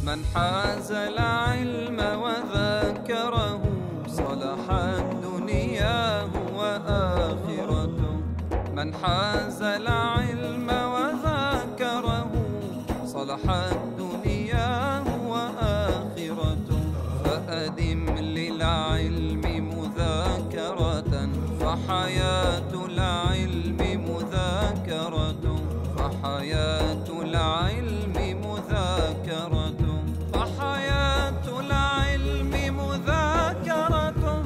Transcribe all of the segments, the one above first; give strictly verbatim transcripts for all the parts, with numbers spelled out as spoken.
من حاز العلم وذاكره صلحت دنياه وآخرته. من حاز العلم وذاكره صلحت دنياه وآخرته. فأدم للعلم مذاكرة فحياة العلم مذاكرة. فحياة العلم مذاكرة. فحياة العلم مذاكرة.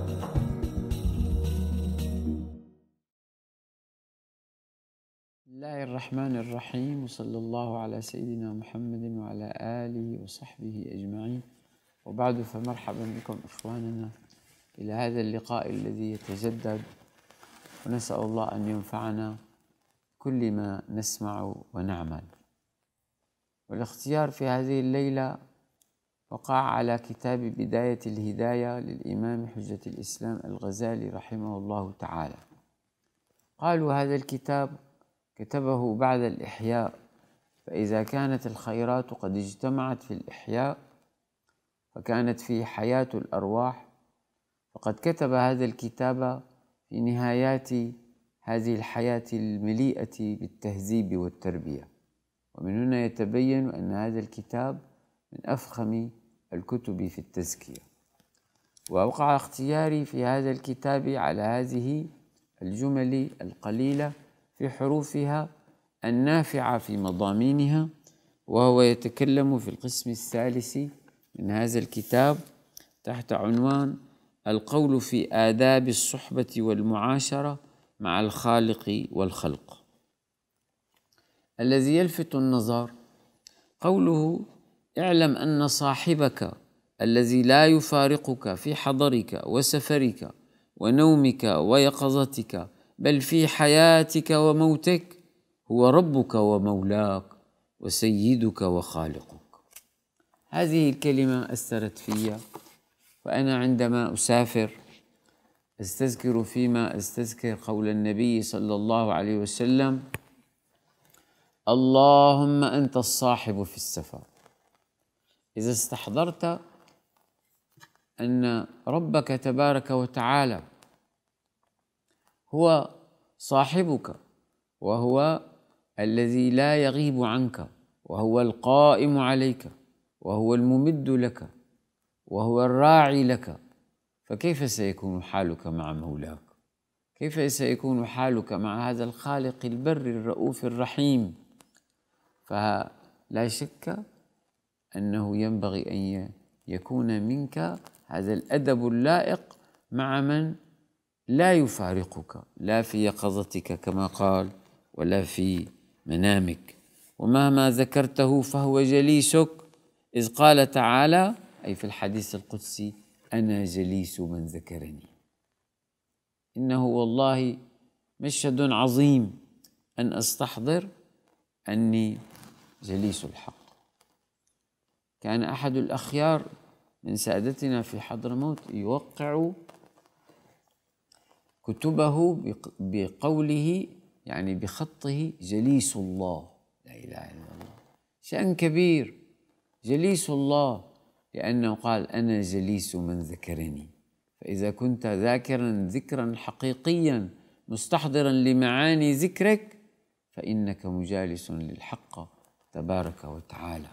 بسم الله الرحمن الرحيم، وصلى الله على سيدنا محمد وعلى آله وصحبه أجمعين، وبعد، فمرحبا بكم إخواننا إلى هذا اللقاء الذي يتجدد، ونسأل الله أن ينفعنا كل ما نسمع ونعمل. والاختيار في هذه الليلة وقع على كتاب بداية الهداية للإمام حجة الإسلام الغزالي رحمه الله تعالى. قالوا هذا الكتاب كتبه بعد الإحياء، فإذا كانت الخيرات قد اجتمعت في الإحياء فكانت فيه حياة الأرواح، فقد كتب هذا الكتاب في نهايات هذه الحياة المليئة بالتهذيب والتربية. ومن هنا يتبين أن هذا الكتاب من أفخم الكتب في التزكية. ووقع اختياري في هذا الكتاب على هذه الجمل القليلة في حروفها النافعة في مضامينها، وهو يتكلم في القسم الثالث من هذا الكتاب تحت عنوان القول في آداب الصحبة والمعاشرة مع الخالق والخلق. الذي يلفت النظر قوله: اعلم أن صاحبك الذي لا يفارقك في حضرك وسفرك ونومك ويقظتك بل في حياتك وموتك هو ربك ومولاك وسيدك وخالقك. هذه الكلمة أثرت في، وأنا عندما أسافر أستذكر فيما أستذكر قول النبي صلى الله عليه وسلم: اللهم أنت الصاحب في السفر. إذا استحضرت أن ربك تبارك وتعالى هو صاحبك، وهو الذي لا يغيب عنك، وهو القائم عليك، وهو الممد لك، وهو الراعي لك، فكيف سيكون حالك مع مولاك؟ كيف سيكون حالك مع هذا الخالق البر الرؤوف الرحيم؟ فلا شك أنه ينبغي أن يكون منك هذا الأدب اللائق مع من لا يفارقك، لا في يقظتك كما قال ولا في منامك. ومهما ذكرته فهو جليسك، إذ قال تعالى أي في الحديث القدسي: أنا جليس من ذكرني. إنه والله مشهد عظيم أن أستحضر أني جليس الحق. كان أحد الأخيار من سادتنا في حضرموت يوقع كتبه بقوله، يعني بخطه: جليس الله. لا إله إلا الله، شأن كبير، جليس الله، لأنه قال: أنا جليس من ذكرني. فإذا كنت ذاكرا ذكرا حقيقيا مستحضرا لمعاني ذكرك فإنك مجالس للحق تبارك وتعالى.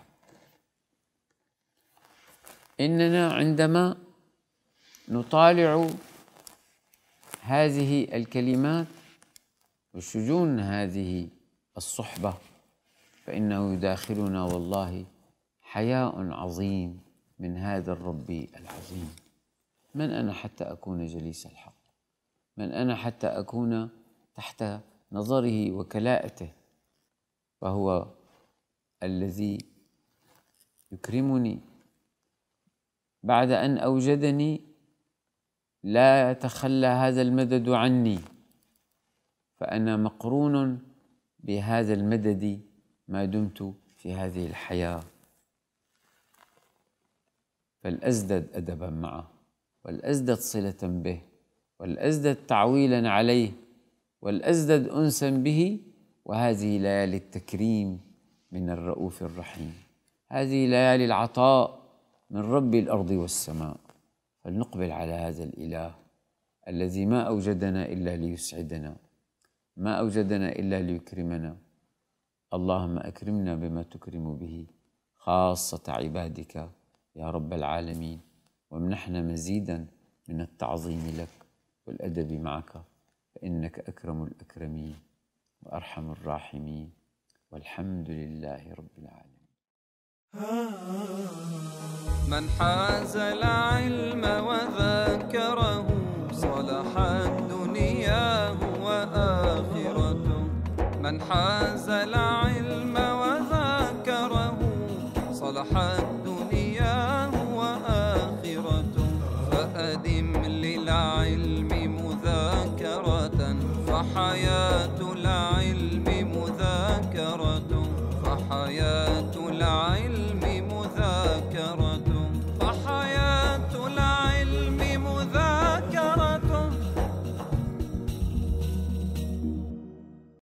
إننا عندما نطالع هذه الكلمات وشجون هذه الصحبة فإنه يداخلنا والله حياء عظيم من هذا الرب العظيم. من أنا حتى أكون جليس الحق؟ من أنا حتى أكون تحت نظره وكلاءته؟ فهو الذي يكرمني بعد أن أوجدني، لا يتخلى هذا المدد عني، فأنا مقرون بهذا المدد ما دمت في هذه الحياة. فلأزدد أدبا معه، ولأزدد صلة به، ولأزدد تعويلا عليه، ولأزدد أنسا به. وهذه ليالي التكريم من الرؤوف الرحيم. هذه ليالي العطاء من رب الأرض والسماء، فلنقبل على هذا الإله الذي ما أوجدنا إلا ليسعدنا، ما أوجدنا إلا ليكرمنا. اللهم أكرمنا بما تكرم به خاصة عبادك يا رب العالمين، وامنحنا مزيدا من التعظيم لك والأدب معك، فإنك أكرم الأكرمين وأرحم الراحمين، والحمد لله رب العالمين. من حاز العلم وذاكره صلحت دنياه وآخرته. من حاز العلم وذاكره صلحت دنياه وآخرته. فأدم للعلم مذاكرة، فحياة العلم مذاكرة، فحياة العلم مذاكرة.